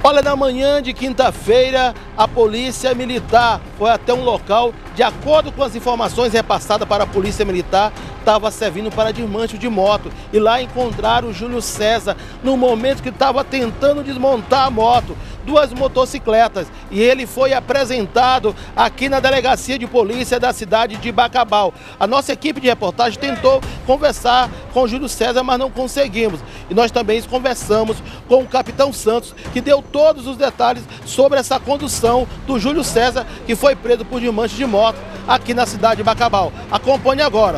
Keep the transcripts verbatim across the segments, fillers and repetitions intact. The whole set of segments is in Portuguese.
Olha, na manhã de quinta-feira, a Polícia Militar foi até um local, de acordo com as informações repassadas para a Polícia Militar, estava servindo para desmanche de moto. E lá encontraram o Júlio César, no momento que estava tentando desmontar a moto, duas motocicletas. E ele foi apresentado aqui na Delegacia de Polícia da cidade de Bacabal. A nossa equipe de reportagem tentou conversar com o Júlio César, mas não conseguimos. E nós também conversamos com o Capitão Santos, que deu todos os detalhes sobre essa condução do Júlio César, que foi preso por desmanche de moto aqui na cidade de Bacabal. Acompanhe agora.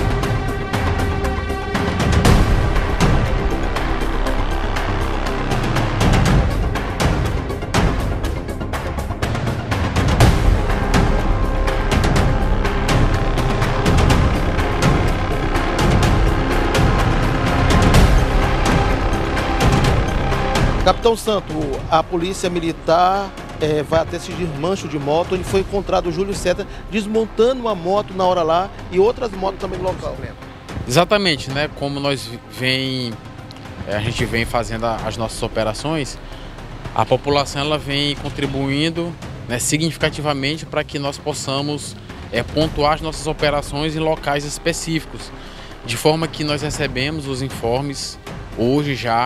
Capitão Santos, a Polícia Militar é, vai até esse desmanche de moto, onde foi encontrado o Júlio César desmontando uma moto na hora lá e outras motos também no local. Exatamente, né? Como nós vem, a gente vem fazendo as nossas operações, a população ela vem contribuindo, né, significativamente para que nós possamos é, pontuar as nossas operações em locais específicos, de forma que nós recebemos os informes hoje já.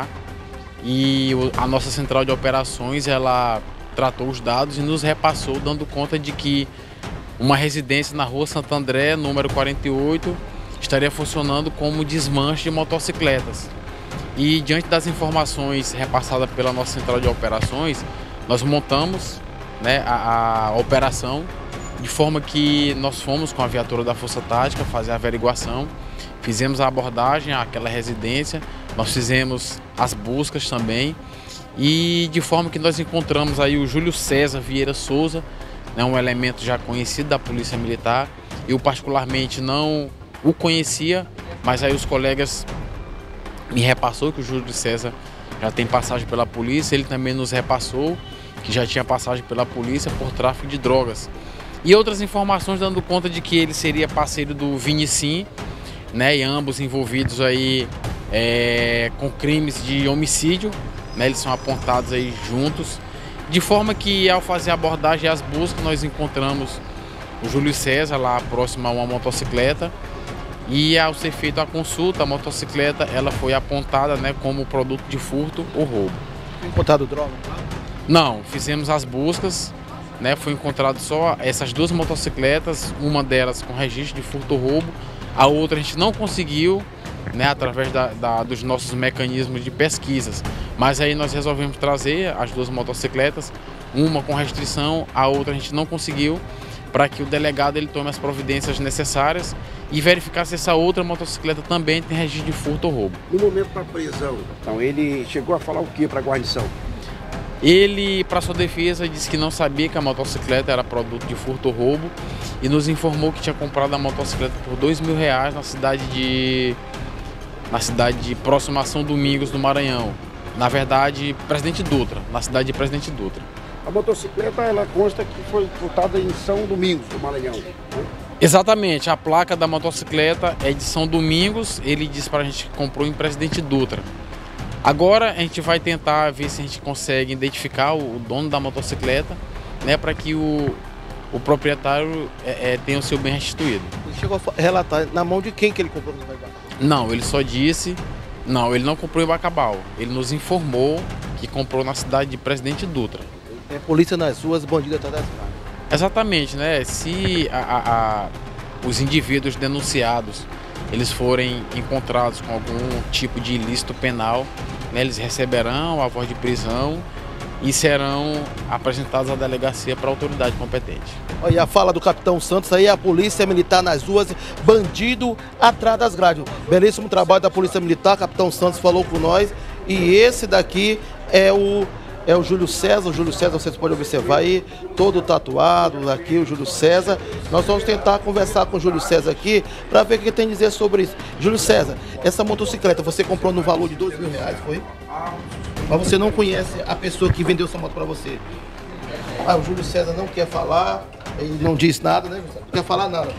E a nossa central de operações, ela tratou os dados e nos repassou, dando conta de que uma residência na rua Santo André, número quarenta e oito, estaria funcionando como desmanche de motocicletas. E diante das informações repassadas pela nossa central de operações, nós montamos, né, a, a operação, de forma que nós fomos com a viatura da Força Tática fazer a averiguação, fizemos a abordagem àquela residência, nós fizemos as buscas também e de forma que nós encontramos aí o Júlio César Vieira Souza, né, um elemento já conhecido da Polícia Militar. Eu particularmente não o conhecia, mas aí os colegas me repassou que o Júlio César já tem passagem pela polícia, ele também nos repassou que já tinha passagem pela polícia por tráfico de drogas. E outras informações dando conta de que ele seria parceiro do Vinicim, né, e ambos envolvidos aí É, com crimes de homicídio, né, eles são apontados aí juntos, de forma que ao fazer a abordagem e as buscas nós encontramos o Júlio César lá próximo a uma motocicleta e ao ser feita a consulta, a motocicleta ela foi apontada, né, como produto de furto ou roubo. Foi encontrado droga? Não, fizemos as buscas, né, foi encontrado só essas duas motocicletas, uma delas com registro de furto ou roubo, a outra a gente não conseguiu, né, através da, da, dos nossos mecanismos de pesquisas. Mas aí nós resolvemos trazer as duas motocicletas, uma com restrição, a outra a gente não conseguiu, para que o delegado ele tome as providências necessárias e verificar se essa outra motocicleta também tem registro de furto ou roubo. No momento da prisão, então, ele chegou a falar o que para a guarnição? Ele, para sua defesa, disse que não sabia que a motocicleta era produto de furto ou roubo e nos informou que tinha comprado a motocicleta por dois mil reais na cidade de... na cidade de próxima a São Domingos do Maranhão, na verdade Presidente Dutra, na cidade de Presidente Dutra. A motocicleta ela consta que foi furtada em São Domingos do Maranhão, né? Exatamente, a placa da motocicleta é de São Domingos, ele disse para a gente que comprou em Presidente Dutra. Agora a gente vai tentar ver se a gente consegue identificar o dono da motocicleta, né, para que o, o proprietário é, é, tenha o seu bem restituído. Ele chegou a relatar na mão de quem que ele comprou no Bacabal? Não, ele só disse, não, ele não comprou em Bacabal, ele nos informou que comprou na cidade de Presidente Dutra. É polícia nas ruas, bandido atrás das grades. Exatamente, né? Se a, a, a, os indivíduos denunciados eles forem encontrados com algum tipo de ilícito penal, né, eles receberão a voz de prisão e serão apresentados à delegacia para a autoridade competente. Olha a fala do Capitão Santos aí, a Polícia Militar nas ruas, bandido atrás das grades. Belíssimo trabalho da Polícia Militar, Capitão Santos falou com nós. E esse daqui é o, é o Júlio César. O Júlio César, vocês podem observar aí, todo tatuado aqui, o Júlio César. Nós vamos tentar conversar com o Júlio César aqui para ver o que ele tem a dizer sobre isso. Júlio César, essa motocicleta você comprou no valor de dois mil reais, foi? Mas você não conhece a pessoa que vendeu essa moto para você? Ah, o Júlio César não quer falar, ele não diz nada, né? Não quer falar nada.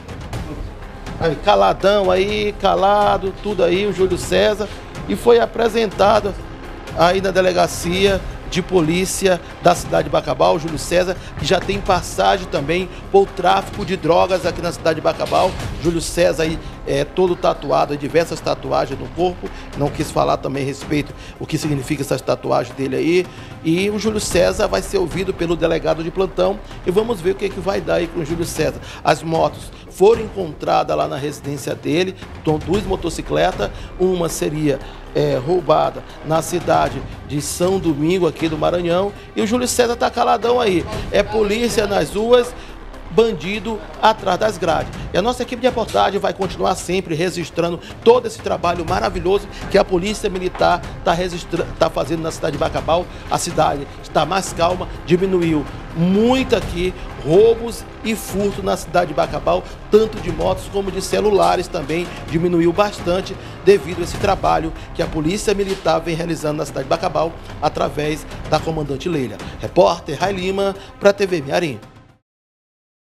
Aí, caladão aí, calado, tudo aí, o Júlio César. E foi apresentado aí na delegacia de polícia da cidade de Bacabal, Júlio César, que já tem passagem também por tráfico de drogas aqui na cidade de Bacabal. Júlio César aí é todo tatuado, diversas tatuagens no corpo. Não quis falar também a respeito o que significa essas tatuagens dele aí. E o Júlio César vai ser ouvido pelo delegado de plantão e vamos ver o que, é que vai dar aí com o Júlio César. As motos foram encontradas lá na residência dele, então duas motocicletas, uma seria é, roubada na cidade de São Domingo, aqui do Maranhão, e o Júlio César tá caladão aí. É polícia nas ruas, bandido atrás das grades. E a nossa equipe de reportagem vai continuar sempre registrando todo esse trabalho maravilhoso que a Polícia Militar está tá fazendo na cidade de Bacabal. A cidade está mais calma, diminuiu muito aqui roubos e furto na cidade de Bacabal, tanto de motos como de celulares também diminuiu bastante devido a esse trabalho que a Polícia Militar vem realizando na cidade de Bacabal através da comandante Leila. Repórter Rai Lima para a T V Mearim.